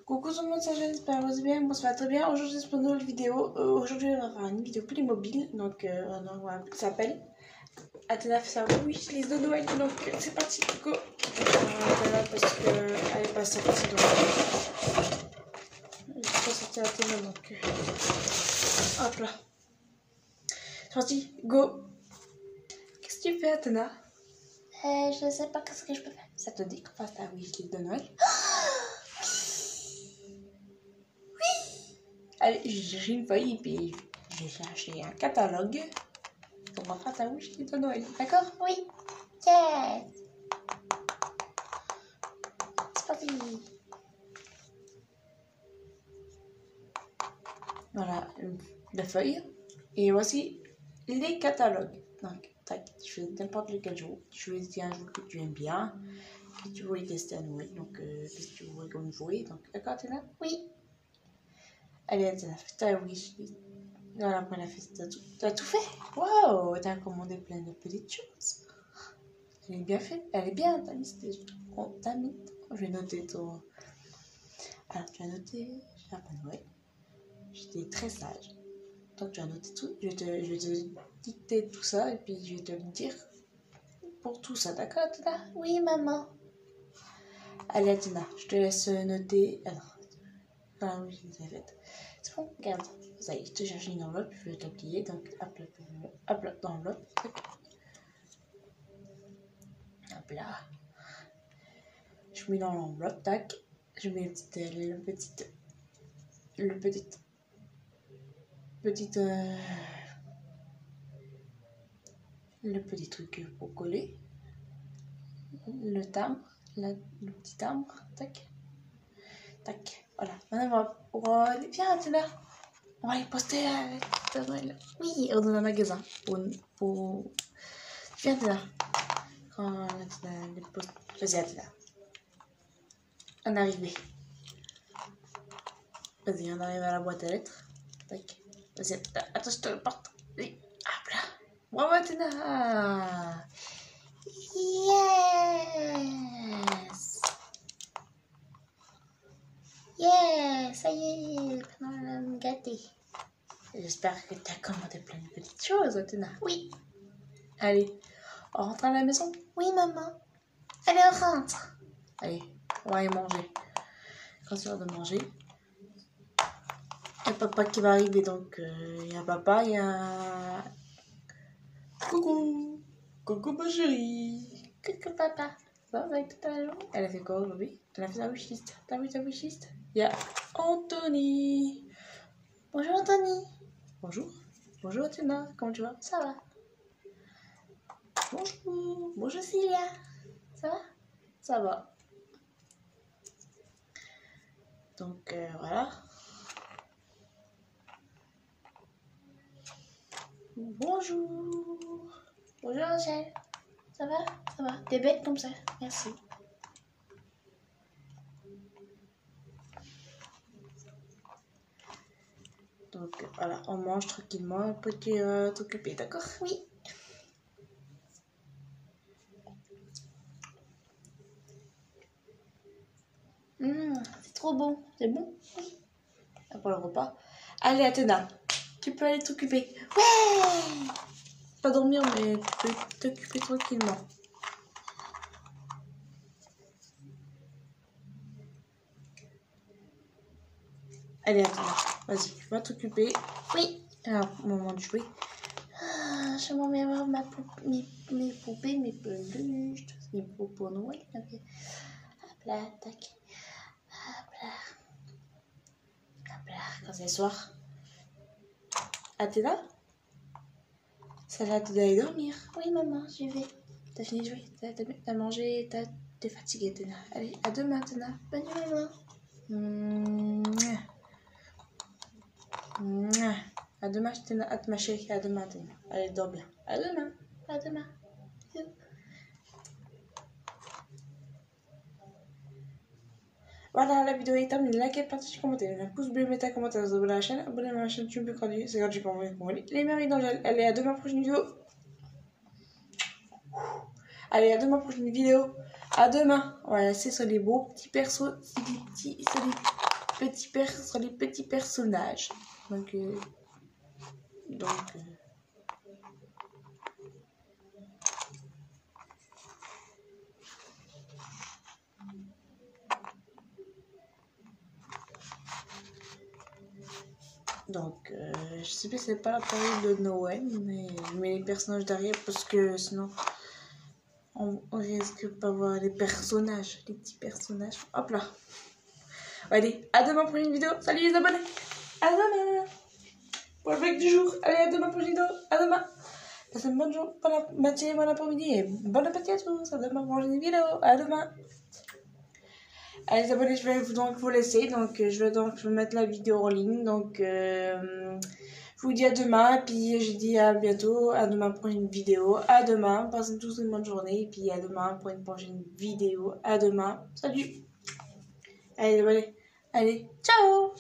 Coucou tout le monde, c'est Jeanne, j'espère que vous allez bien, moi ça va très bien. Aujourd'hui c'est pour une nouvelle vidéo. Aujourd'hui on va faire une vidéo Playmobil, donc ça s'appelle Athéna fait sa wishlist de Noël, donc c'est parti, go. Voilà, parce qu'elle est pas sortie, donc elle est pas sortie Athéna, donc hop là. C'est parti, go. Qu'est-ce que tu fais Athéna? Je sais pas qu'est-ce que je peux faire. Ça te dit qu'on fasse ta wishlist de Noël? Allez, j'ai une feuille et puis j'ai cherché un catalogue. On va faire ta wishlist de Noël, d'accord? Oui. Yes. C'est parti. Voilà, la feuille. Et voici les catalogues. Donc, tac, tu fais n'importe lequel jour. Tu choisis un jour que tu aimes bien, que tu voulais tester à Noël. Donc, qu'est-ce que tu voulais comme jouer? Donc, d'accord, t'es là? Oui. Allez, elle a fait ta wishlist. Voilà, après elle a fait, t'as tout fait? Waouh, t'as commandé plein de petites choses. Elle est bien faite, elle est bien, ta liste. T'as mis. Je vais noter ton. Alors, tu as noté, j'ai pas Noël. J'étais très sage. Donc, tu as noté tout. Je vais te dicter tout ça et puis je vais te le dire pour tout ça, d'accord, Tina? Oui, maman. Allez, Tina, je te laisse noter. Alors, oui, je les ai faites. C'est bon, regarde. Ça y est, je te cherche une enveloppe, je vais te plier. Donc, hop là, dans l'enveloppe. Hop là. Je mets dans l'enveloppe, tac. Je mets le petit truc pour coller. Le timbre, le petit timbre, tac. Tac, voilà. Maintenant, viens, t'es là. On va les poster à Noël. Oui, dans un magasin. Viens, t'es là. Quand les poste. Vas-y, t'es là. On arrive. Vas-y, on arrive à la boîte à lettres. Tac. Vas-y, attends, je te le porte. Oui. Hop là. Bravo, t'es là. Yes. Yes, ça y est, on va me gâter. J'espère que tu as commandé plein de petites choses, Athéna. Oui. Allez, on rentre à la maison? Oui, maman. Allez, on rentre. Allez, on va aller manger. Quand c'est l'heure de manger, il y a papa qui va arriver, donc il y a papa, il y a... Coucou. Coucou ma chérie. Coucou, papa. Ça va avec ta maison? Elle a fait quoi aujourd'hui? Elle a fait sa wishlist. T'as vu ta wishlist? Il y a Anthony. Bonjour, Anthony. Bonjour. Bonjour Athéna, comment tu vas? Ça va. Bonjour. Bonjour, Cilia. Ça va? Ça va. Donc voilà. Bonjour. Bonjour, Angèle. Ça va? Ça va. T'es bête comme ça. Merci. Donc voilà, on mange tranquillement après que tu vas t'occuper, d'accord? Oui. C'est trop bon. C'est bon? Oui. Après le repas. Allez Athéna, tu peux aller t'occuper. Ouais. Pas dormir, mais tu peux t'occuper tranquillement. Allez Athéna, vas-y, tu vas t'occuper. Oui. Alors, moment de jouer. Je m'en vais voir mes poupées, mes peluches, mes poupées pour Noël. Okay. Hop là, tac. Hop là. Hop là. Quand c'est le soir. Athéna, ça va t'aider à dormir. Oui, maman, j'y vais. T'as fini de jouer, t'as mangé, t'es fatiguée, Athéna. Allez, à demain, Athéna. Bonne nuit, maman. À demain, ma chérie. À demain, Athéna. Allez, dors bien. À demain. À demain. Bisous. Voilà, la vidéo est terminée. Likez, partagez, commentez. Un pouce bleu, mettez un commentaire, vous abonnez à la chaîne. Abonnez-vous à la chaîne YouTube gratuit. C'est gratuit pour moi. Les mairies d'Angèle. Allez, à demain, prochaine vidéo. Allez, à demain, prochaine vidéo. À demain. On va laisser sur les beaux petits persos. Sur les petits personnages. Donc je sais pas si c'est pas la période de Noël, mais je mets les personnages derrière parce que sinon on risque pas voir les personnages, les petits personnages. Hop là. Allez, à demain pour une vidéo. Salut les abonnés. À demain. Pour le vlog du jour. Allez, à demain pour une vidéo. À demain. Passez une bonne journée, bonne matinée, bon après-midi et bon appétit à tous. À demain pour une vidéo. À demain. Allez les abonnés, je vais donc vous laisser. Donc je vais donc mettre la vidéo en ligne. Donc je vous dis à demain. Et puis je dis à bientôt. À demain pour une vidéo. À demain. Passez tous une bonne journée. Et puis à demain pour une prochaine vidéo. À demain. Salut. Allez les abonnés. Allez, ciao.